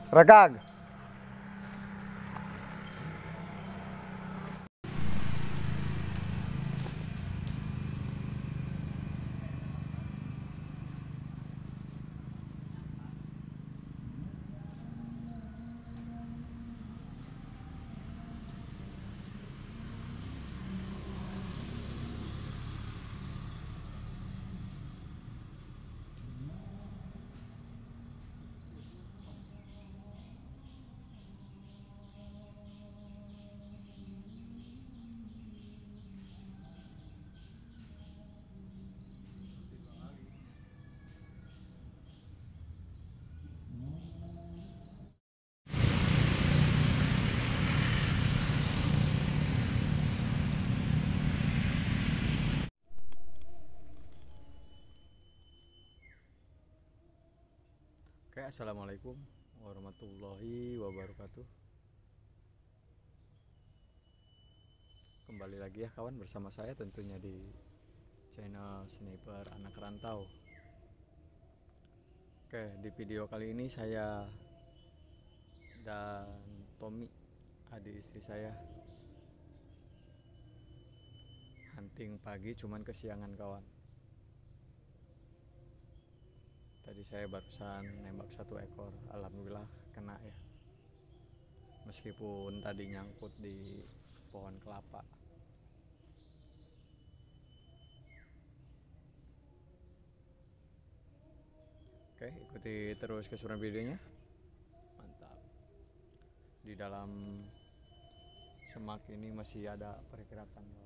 Rekag. Oke, assalamualaikum warahmatullahi wabarakatuh. Kembali lagi ya kawan, bersama saya tentunya di channel Sniper Anak Rantau. Oke, di video kali ini saya dan Tommy, adik istri saya, hunting pagi cuman kesiangan kawan. Tadi saya barusan nembak 1 ekor, alhamdulillah kena ya. Meskipun tadi nyangkut di pohon kelapa. Oke, ikuti terus keseruan videonya. Mantap. Di dalam semak ini masih ada pergerakan kawan.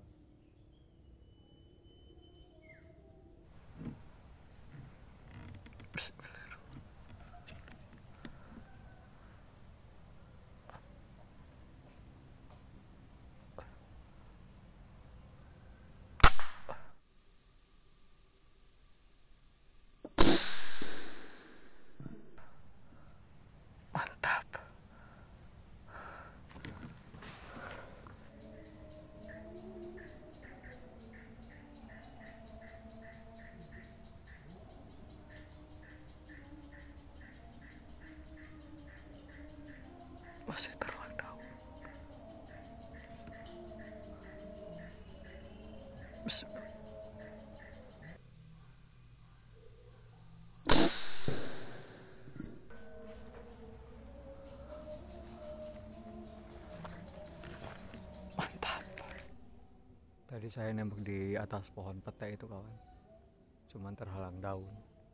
Masih terulang daun. Mantap. Tadi saya nembak di atas pohon pete itu kawan, cuman terhalang daun.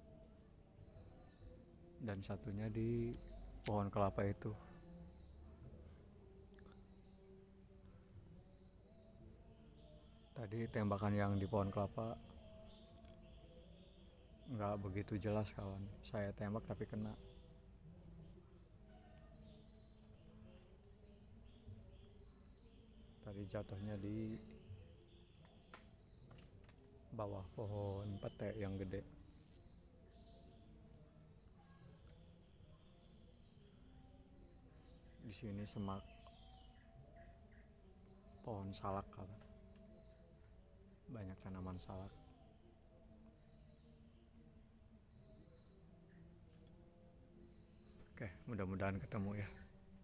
Dan satunya di pohon kelapa itu. Tadi tembakan yang di pohon kelapa nggak begitu jelas kawan, saya tembak tapi kena. Tadi jatuhnya di bawah pohon pete yang gede. Di sini semak pohon salak kawan, banyak tanaman salak. Oke, mudah-mudahan ketemu ya.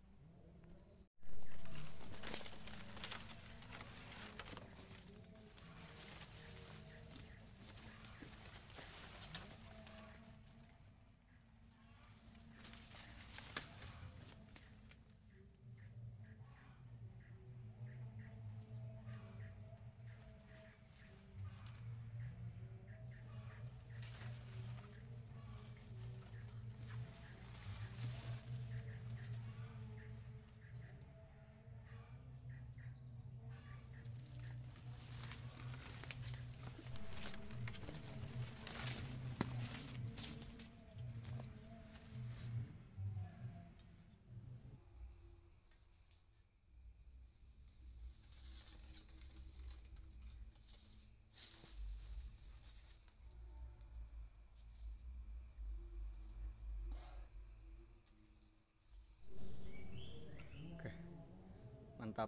Oke, mantap,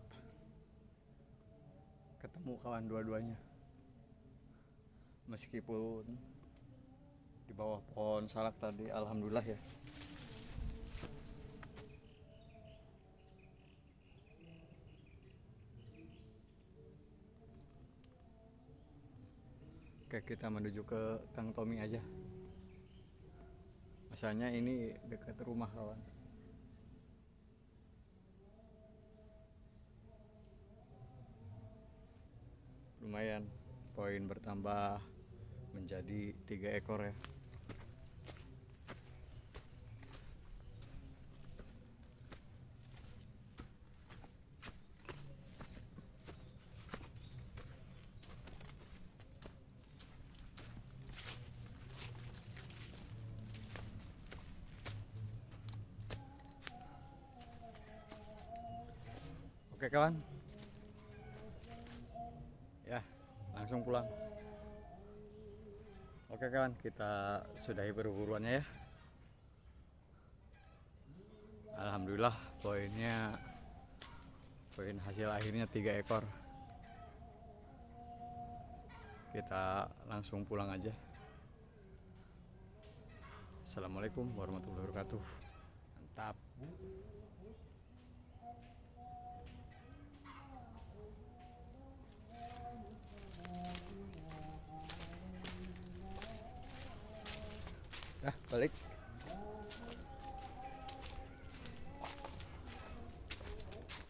ketemu kawan dua-duanya. Meskipun di bawah pohon salak tadi, alhamdulillah ya. Oke, kita menuju ke Kang Tommy aja. Masalahnya ini dekat rumah kawan. Lumayan, poin bertambah menjadi 3 ekor ya. Oke kawan, ya langsung pulang. Oke kawan, kita sudahi perburuannya ya. Alhamdulillah poin hasil akhirnya 3 ekor. Kita langsung pulang aja. Assalamualaikum warahmatullahi wabarakatuh. Mantap. Balik.